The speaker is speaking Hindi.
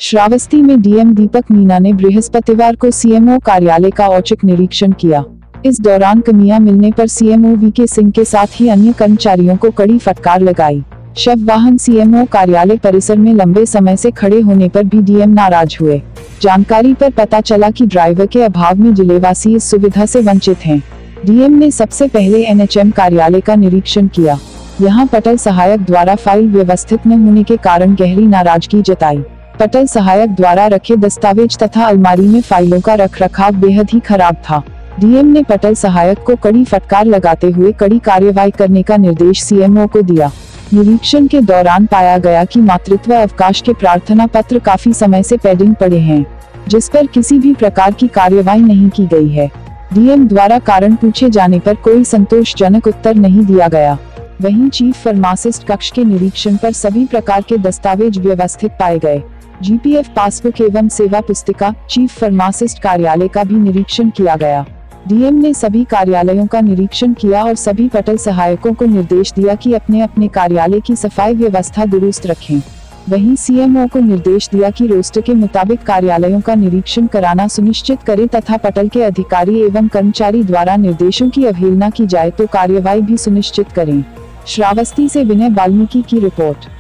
श्रावस्ती में डीएम दीपक मीना ने बृहस्पतिवार को सीएमओ कार्यालय का औचक निरीक्षण किया। इस दौरान कमियां मिलने पर सीएमओ वीके सिंह के साथ ही अन्य कर्मचारियों को कड़ी फटकार लगाई। शव वाहन सीएमओ कार्यालय परिसर में लंबे समय से खड़े होने पर भी डीएम नाराज हुए। जानकारी पर पता चला कि ड्राइवर के अभाव में जिलेवासी इस सुविधा से वंचित हैं। डीएम ने सबसे पहले एनएचएम कार्यालय का निरीक्षण किया। यहां पटल सहायक द्वारा फाइल व्यवस्थित न होने के कारण गहरी नाराजगी जताई। पटल सहायक द्वारा रखे दस्तावेज तथा अलमारी में फाइलों का रखरखाव बेहद ही खराब था। डीएम ने पटल सहायक को कड़ी फटकार लगाते हुए कड़ी कार्रवाई करने का निर्देश सीएमओ को दिया। निरीक्षण के दौरान पाया गया कि मातृत्व अवकाश के प्रार्थना पत्र काफी समय से पेंडिंग पड़े हैं, जिस पर किसी भी प्रकार की कार्रवाई नहीं की गई है। डीएम द्वारा कारण पूछे जाने पर कोई संतोषजनक उत्तर नहीं दिया गया। वहीं चीफ फार्मासिस्ट कक्ष के निरीक्षण पर सभी प्रकार के दस्तावेज व्यवस्थित पाए गए। जीपीएफ पासबुक एवं सेवा पुस्तिका, चीफ फार्मासिस्ट कार्यालय का भी निरीक्षण किया गया। डीएम ने सभी कार्यालयों का निरीक्षण किया और सभी पटल सहायकों को निर्देश दिया कि अपने अपने कार्यालय की सफाई व्यवस्था दुरुस्त रखें। वहीं सीएमओ को निर्देश दिया कि रोस्टर के मुताबिक कार्यालयों का निरीक्षण कराना सुनिश्चित करे तथा पटल के अधिकारी एवं कर्मचारी द्वारा निर्देशों की अवहेलना की जाए तो कार्रवाई भी सुनिश्चित करें। श्रावस्ती से विनय वाल्मीकि की रिपोर्ट।